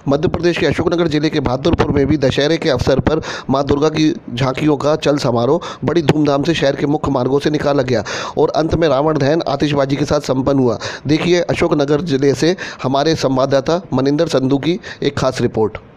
मध्य प्रदेश के अशोकनगर जिले के बहादुरपुर में भी दशहरे के अवसर पर मां दुर्गा की झांकियों का चल समारोह बड़ी धूमधाम से शहर के मुख्य मार्गों से निकाला गया और अंत में रावण दहन आतिशबाजी के साथ संपन्न हुआ। देखिए अशोकनगर जिले से हमारे संवाददाता मनिंदर संधू की एक खास रिपोर्ट।